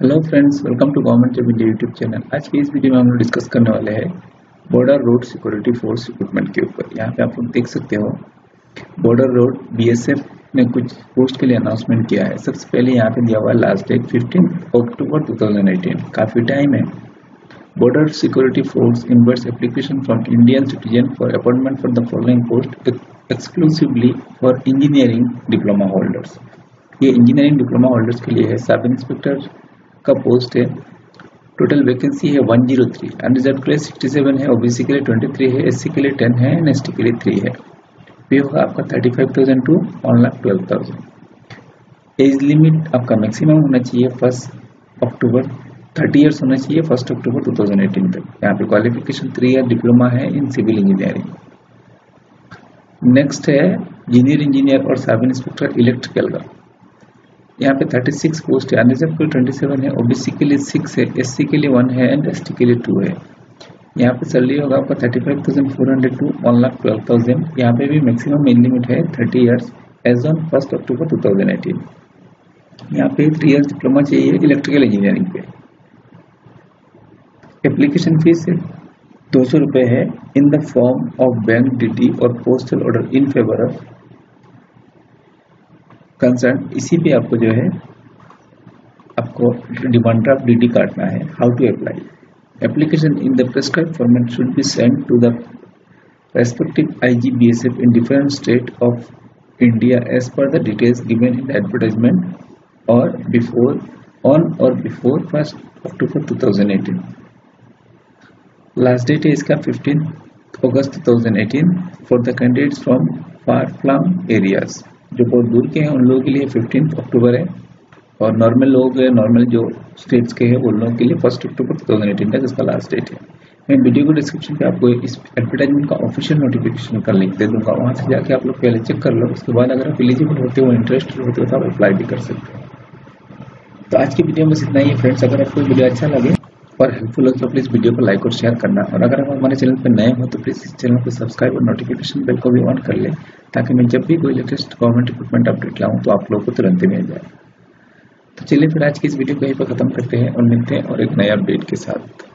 Hello friends, welcome to government job India YouTube channel. आज की इस वीडियो में हम लोग डिस्कस करने वाले हैं border road security force recruitment के ऊपर। यहाँ पे आप लोग देख सकते हो बॉर्डर रोड बीएसएफ ने कुछ पोस्ट के लिए अनाउंसमेंट किया है। सबसे पहले यहाँ पे दिया हुआ लास्ट डेट 15 अक्टूबर 2018, काफ़ी टाइम है। Border security force invites application from Indian citizen for appointment for the following post exclusively for engineering diploma holders. ये इंजीनियरिंग डिप्लोमा होल्डर्स के लिए है। सब इंस्पेक्टर का पोस्ट है। टोटल वैकेंसी है 103। अनरिजर्व के लिए 67 है, ओबीसी के लिए 23 है, एससी के लिए 10 है एंड एसटी के लिए 3 है। पे होगा आपका 35,000 टू 1,12,000। एज लिमिट आपका मैक्सिमम होना चाहिए 1 अक्टूबर 30 ईयर्स होना चाहिए 1 अक्टूबर 2018 तक। यहाँ पे क्वालिफिकेशन 3 ईयर डिप्लोमा है इन सिविल इंजीनियरिंग। नेक्स्ट है जूनियर इंजीनियर और सब इंस्पेक्टर इलेक्ट्रिकल का। यहाँ पे 36 पोस्ट है। अनरिजर्व के लिए 27 है, ओबीसी के लिए 6 है, एससी के लिए 1 है एंड एसटी के लिए 2 है। यहाँ पे सैलरी होगा आपका 35,400 टू 1,12,000। यहाँ पे भी मैक्सिमम एज लिमिट है 30 इयर्स एज ऑन 1 अक्टूबर 2018। यहाँ पे 3 इयर्स डिप्लोमा चाहिए इलेक्ट्रिकल इंजीनियरिंग पे। एप्लीकेशन फीस है 200 रुपये है in the form of bank DD और postal order in favour of concern. इसी पे आपको जो है आपको डिमांड ड्राफ्ट डीडी काटना है। How to apply application in the prescribed format should be send to the respective IGBSF in different state of India as per the details given in the advertisement और before on और before 1 October 2018। Last date है इसका 15 अगस्त 2018 for the candidates from far flung areas. जो बहुत दूर के हैं उन लोगों के लिए 15 अक्टूबर है और नॉर्मल लोग नॉर्मल जो स्टेट्स के हैं उन लोगों के लिए 1 अक्टूबर 2018 तक इसका लास्ट डेट है। मैं वीडियो को डिस्क्रिप्शन पे आपको इस एडवर्टाइजमेंट का ऑफिशियल नोटिफिकेशन का लिंक दे दूंगा। वहाँ से जाके आप लोग पहले चेक कर लो। उसके बाद अगर आप एलिजिबल होते हो, इंटरेस्टेड होते हो तो आप अप्लाई भी कर सकते हो। तो आज की वीडियो में बस इतना ही है फ्रेंड्स। अगर आपको वीडियो अच्छा लगे और हेल्पफुल हो तो प्लीज़ वीडियो को लाइक और शेयर करना। और अगर आप हमारे चैनल पर नए हो तो प्लीज़ इस चैनल को सब्सक्राइब और नोटिफिकेशन बेल को भी ऑन कर ले, ताकि मैं जब भी कोई लेटेस्ट गवर्नमेंट रिक्रूटमेंट अपडेट लाऊं तो आप लोगों को तुरंत मिल जाए। तो चलिए फिर आज की इस वीडियो को यहीं पर खत्म करते हैं और मिलते हैं और एक नए अपडेट के साथ।